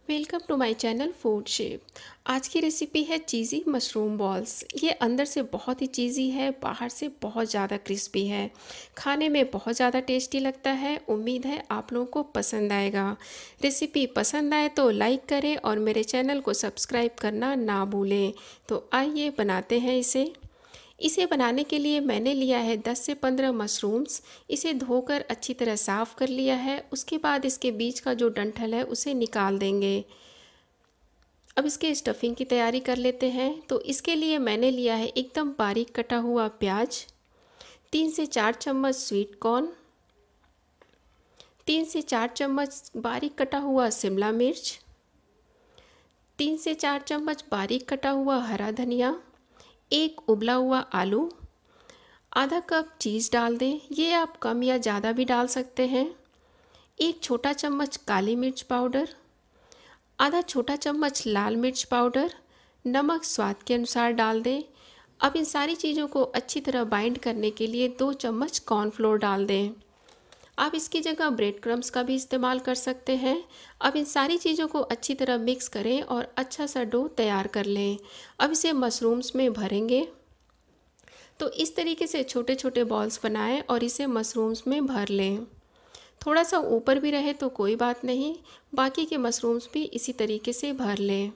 Welcome to my channel Foodship. आज की recipe है चीज़ी मशरूम बॉल्स। ये अंदर से बहुत ही चीज़ी है, बाहर से बहुत ज़्यादा क्रिस्पी है। खाने में बहुत ज़्यादा टेस्टी लगता है। उम्मीद है आप लोगों को पसंद आएगा। रेसिपी पसंद आए तो लाइक करें और मेरे चैनल को सब्सक्राइब करना ना भूलें। तो आइए बनाते हैं इसे बनाने के लिए मैंने लिया है 10 से 15 मशरूम्स। इसे धोकर अच्छी तरह साफ़ कर लिया है। उसके बाद इसके बीच का जो डंठल है उसे निकाल देंगे। अब इसके स्टफिंग की तैयारी कर लेते हैं। तो इसके लिए मैंने लिया है एकदम बारीक कटा हुआ प्याज, 3 से 4 चम्मच स्वीट कॉर्न, 3 से 4 चम्मच बारीक कटा हुआ शिमला मिर्च, 3 से 4 चम्मच बारीक कटा हुआ हरा धनिया, एक उबला हुआ आलू, आधा कप चीज़ डाल दें। ये आप कम या ज़्यादा भी डाल सकते हैं। एक छोटा चम्मच काली मिर्च पाउडर, आधा छोटा चम्मच लाल मिर्च पाउडर, नमक स्वाद के अनुसार डाल दें। अब इन सारी चीज़ों को अच्छी तरह बाइंड करने के लिए 2 चम्मच कॉर्नफ्लोर डाल दें। आप इसकी जगह ब्रेड क्रम्स का भी इस्तेमाल कर सकते हैं। अब इन सारी चीज़ों को अच्छी तरह मिक्स करें और अच्छा सा डो तैयार कर लें। अब इसे मशरूम्स में भरेंगे। तो इस तरीके से छोटे छोटे बॉल्स बनाएं और इसे मशरूम्स में भर लें। थोड़ा सा ऊपर भी रहे तो कोई बात नहीं, बाकी के मशरूम्स भी इसी तरीके से भर लें।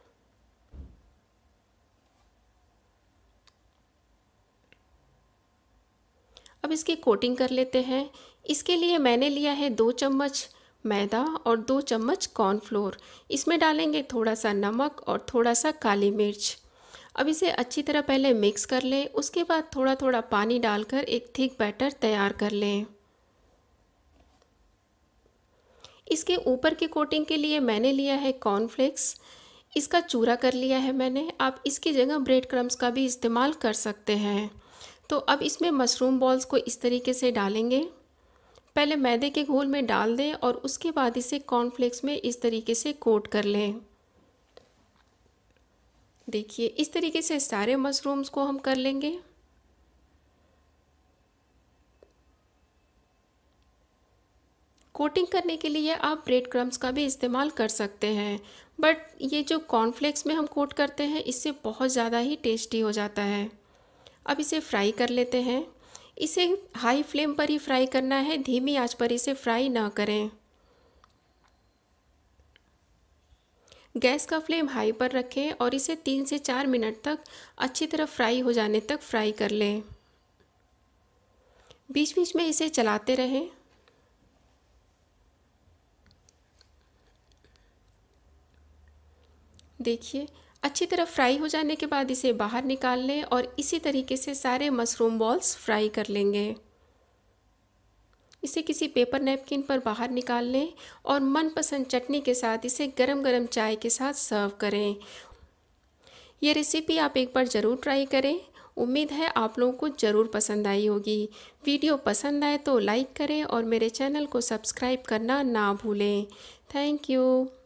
अब इसकी कोटिंग कर लेते हैं। इसके लिए मैंने लिया है 2 चम्मच मैदा और 2 चम्मच कॉर्नफ्लोर। इसमें डालेंगे थोड़ा सा नमक और थोड़ा सा काली मिर्च। अब इसे अच्छी तरह पहले मिक्स कर लें। उसके बाद थोड़ा थोड़ा पानी डालकर एक थिक बैटर तैयार कर लें। इसके ऊपर की कोटिंग के लिए मैंने लिया है कॉर्नफ्लेक्स। इसका चूरा कर लिया है मैंने। आप इसकी जगह ब्रेड क्रम्स का भी इस्तेमाल कर सकते हैं। तो अब इसमें मशरूम बॉल्स को इस तरीके से डालेंगे। पहले मैदे के घोल में डाल दें और उसके बाद इसे कॉर्नफ्लेक्स में इस तरीके से कोट कर लें। देखिए इस तरीके से सारे मशरूम्स को हम कर लेंगे। कोटिंग करने के लिए आप ब्रेड क्रम्स का भी इस्तेमाल कर सकते हैं, बट ये जो कॉर्नफ्लेक्स में हम कोट करते हैं इससे बहुत ज़्यादा ही टेस्टी हो जाता है। अब इसे फ्राई कर लेते हैं। इसे हाई फ्लेम पर ही फ्राई करना है, धीमी आंच पर इसे फ्राई ना करें। गैस का फ्लेम हाई पर रखें और इसे 3 से 4 मिनट तक अच्छी तरह फ्राई हो जाने तक फ्राई कर लें। बीच बीच में इसे चलाते रहें। देखिए अच्छी तरह फ्राई हो जाने के बाद इसे बाहर निकाल लें और इसी तरीके से सारे मशरूम बॉल्स फ्राई कर लेंगे। इसे किसी पेपर नैपकिन पर बाहर निकाल लें और मनपसंद चटनी के साथ इसे गरम गरम चाय के साथ सर्व करें। ये रेसिपी आप एक बार ज़रूर ट्राई करें। उम्मीद है आप लोगों को ज़रूर पसंद आई होगी। वीडियो पसंद आए तो लाइक करें और मेरे चैनल को सब्सक्राइब करना ना भूलें। Thank you.